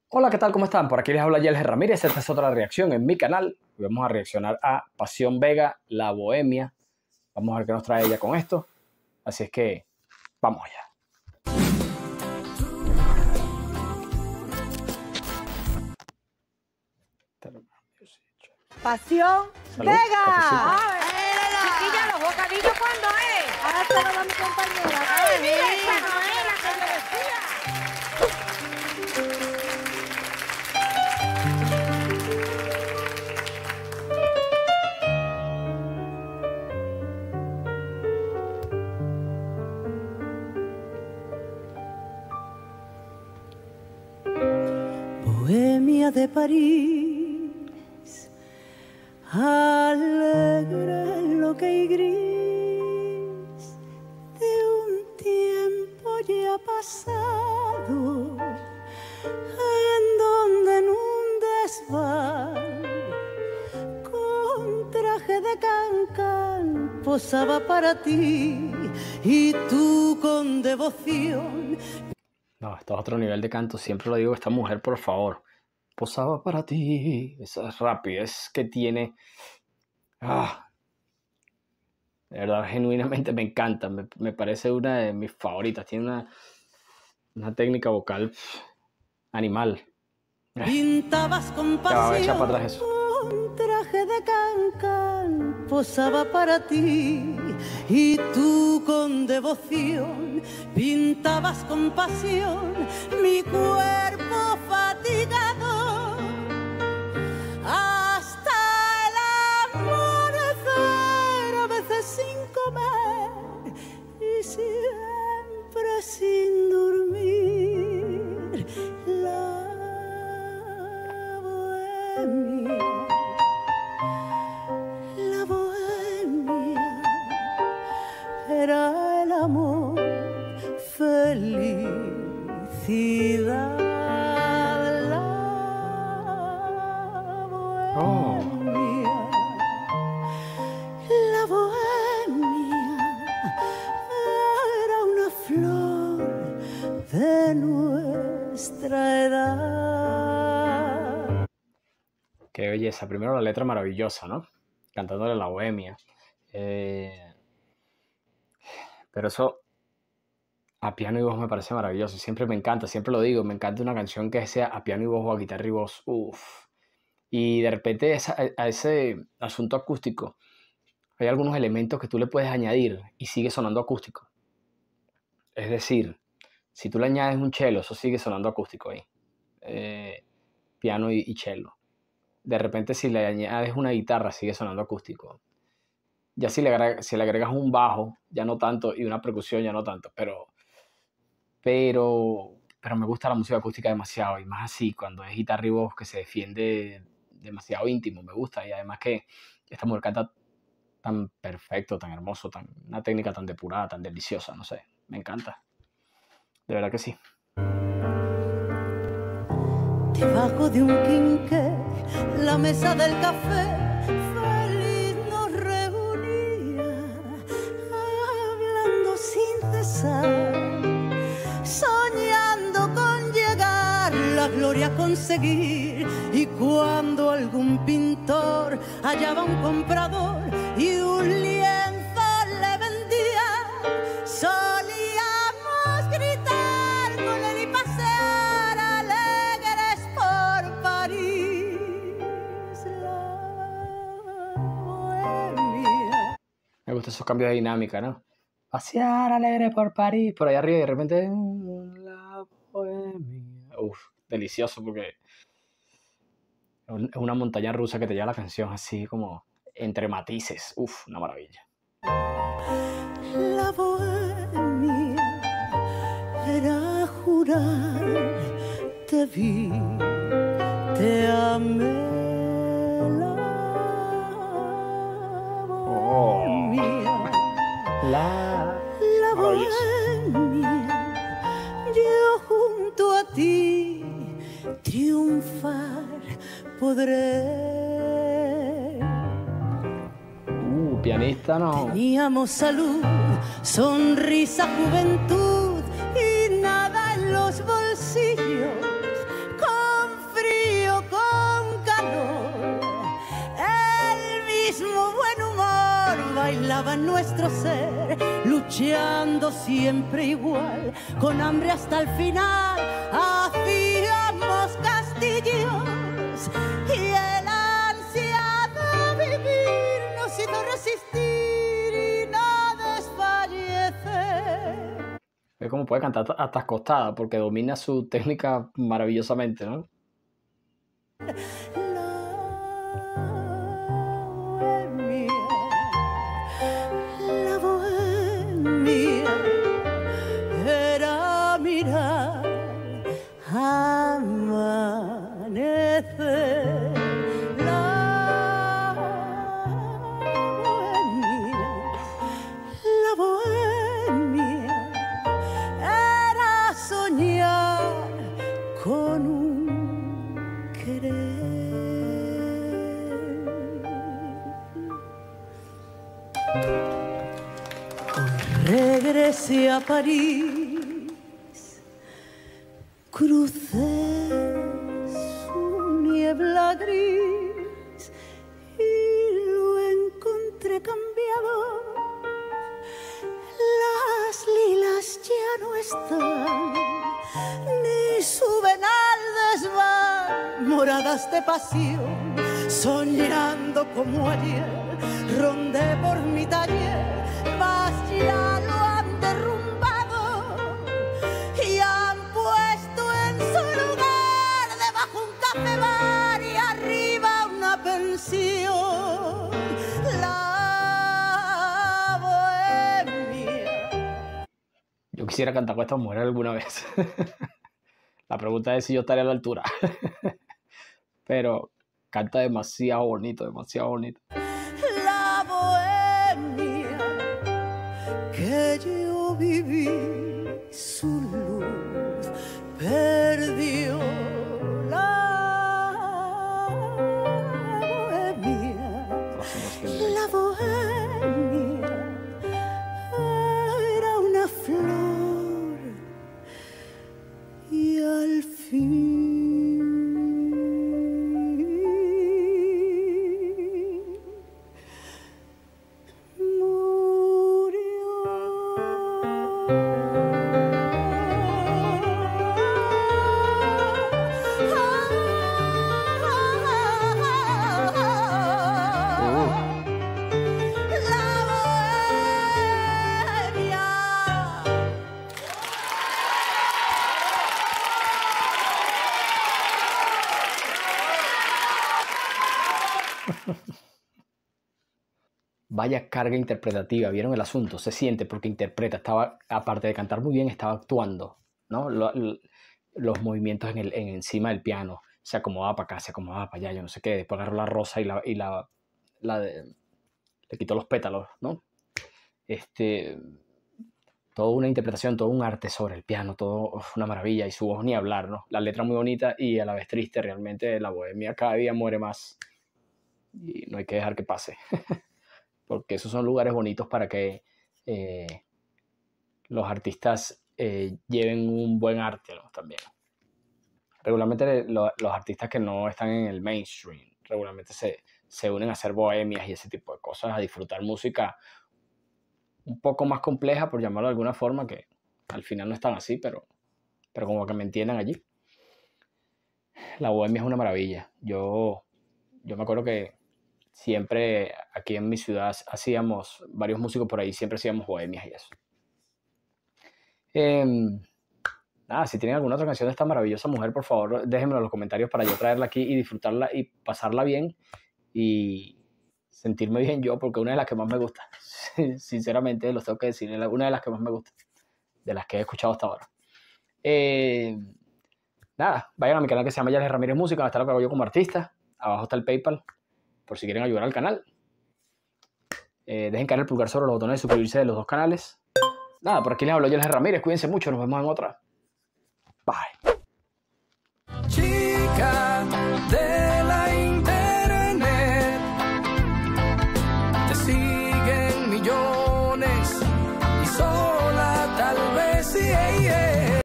Hola, ¿qué tal? ¿Cómo están? Por aquí les habla Yelger Ramírez. Esta es otra reacción en mi canal. Vamos a reaccionar a Pasión Vega, La Bohemia. Vamos a ver qué nos trae ella con esto. Así es que, vamos allá. Pasión Salud, Vega. cafecito. Chiquilla, ¿los bocadillos cuándo es? Ahora se lo da mi compañera. Ay, mira, esa no es la que yo decía. Bohemia de París, alegre en lo que hay gris de un tiempo ya pasado, en donde en un desván con traje de cancán posaba para ti y tú con devoción. No, esto es otro nivel de canto. Siempre lo digo, esta mujer, por favor. Posaba para ti. Esa rapidez que tiene. De verdad, genuinamente me encanta. Me parece una de mis favoritas. Tiene una técnica vocal animal. Pintabas con Ya va a echar pasión, para atrás eso. un traje de cancán posaba para ti y tú con devoción pintabas con pasión mi cuerpo fatigado hasta el amanecer, a veces sin comer y siempre sin dormir. La bohemia era el amor, felicidad. La bohemia, la bohemia era una flor de nuestra edad. Qué belleza. Primero la letra maravillosa, ¿no? Cantándole La Bohemia. Pero eso a piano y voz me parece maravilloso. Siempre me encanta, siempre lo digo. Me encanta una canción que sea a piano y voz o a guitarra y voz. Uf. Y de repente a ese asunto acústico hay algunos elementos que tú le puedes añadir y sigue sonando acústico. Es decir, si tú le añades un cello, eso sigue sonando acústico ahí. Piano y cello. De repente si le añades una guitarra sigue sonando acústico. Ya si le agregas un bajo, ya no tanto, y una percusión ya no tanto, pero me gusta la música acústica demasiado, y más así, cuando es guitarra y voz que se defiende demasiado íntimo, me gusta, y además que esta mujer canta tan perfecto, tan hermoso, una técnica tan depurada, tan deliciosa, no sé, me encanta. De verdad que sí. Debajo de un quinqué, la mesa del café feliz nos reunía, hablando sin cesar, soñando con llegar, la gloria a conseguir. Y cuando algún pintor hallaba un comprador y un lienzo le vendía, solíamos gritar con él y pasear alegres por París. La bohemia. Me gustan esos cambios de dinámica, ¿no? Pasear alegre por París, por allá arriba y de repente la bohemia. Uf, delicioso porque es una montaña rusa que te lleva la canción así como entre matices. Uf, una maravilla. La bohemia era jurar, te vi, te amé. La bohemia, la bohemia, yo junto a ti triunfar podré. Pianista no. Teníamos salud, sonrisa, juventud y nada en los bolsillos. moraba en nuestro ser, luchando siempre igual, con hambre hasta el final. Hacíamos castillos y el ansia de vivir nos hizo resistir y no desfallecer. Es como puede cantar hasta acostada, porque domina su técnica maravillosamente, ¿no? La bohemia era mirar amanecer. La bohemia era soñar con un querer. Regresé a París, crucé su niebla gris y lo encontré cambiado. Las lilas ya no están, ni su venal desván, moradas de pasión, soñando como ayer, rondé por mi taller, mas ya lo han derrumbado y han puesto en su lugar debajo un café bar y arriba una pensión. La bohemia. Yo quisiera cantar con estas mujeres alguna vez. La pregunta es si yo estaría a la altura. Pero canta demasiado bonito, demasiado bonito. La bohemia que yo viví, su luz perdió. La bohemia era una flor y al fin Vaya carga interpretativa, ¿vieron el asunto? Se siente porque interpreta, estaba, aparte de cantar muy bien, estaba actuando, ¿no? Los movimientos encima del piano, se acomodaba para acá, se acomodaba para allá, yo no sé qué, después agarró la rosa y le quitó los pétalos, ¿no? Toda una interpretación, todo un arte sobre el piano, todo una maravilla, y su voz ni hablar, ¿no? La letra muy bonita y a la vez triste, realmente la bohemia cada día muere más y no hay que dejar que pase. Porque esos son lugares bonitos para que los artistas lleven un buen arte, ¿no? También. Regularmente los artistas que no están en el mainstream, regularmente se unen a hacer bohemias y ese tipo de cosas, a disfrutar música un poco más compleja, por llamarlo de alguna forma, que al final no están así, pero como que me entiendan allí. La bohemia es una maravilla. Yo me acuerdo que siempre aquí en mi ciudad hacíamos, varios músicos por ahí, siempre hacíamos bohemias y eso. Nada, si tienen alguna otra canción de esta maravillosa mujer, por favor, déjenmelo en los comentarios para yo traerla aquí y disfrutarla y pasarla bien y sentirme bien yo, porque una de las que más me gusta, sinceramente, los tengo que decir, una de las que más me gusta, de las que he escuchado hasta ahora. Nada, vayan a mi canal que se llama Yales Ramírez Música, donde está lo que hago yo como artista. Abajo está el PayPal, por si quieren ayudar al canal. Dejen caer el pulgar sobre los botones de suscribirse de los dos canales. Nada, por aquí les hablo Yales Ramírez. Cuídense mucho, nos vemos en otra. Bye.